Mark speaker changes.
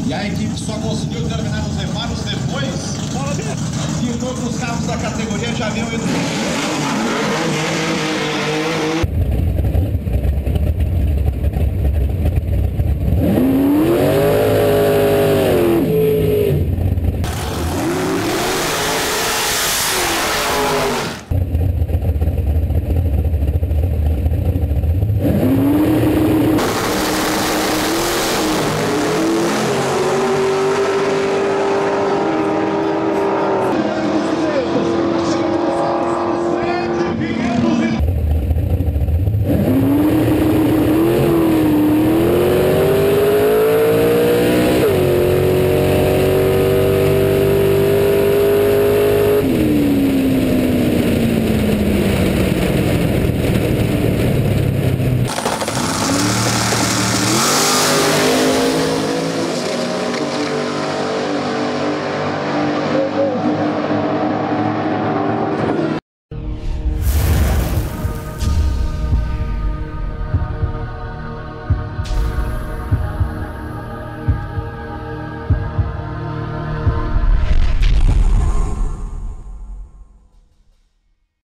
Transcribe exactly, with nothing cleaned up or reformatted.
Speaker 1: E a equipe só conseguiu terminar os reparos depois que todos os carros da categoria já haviam ido.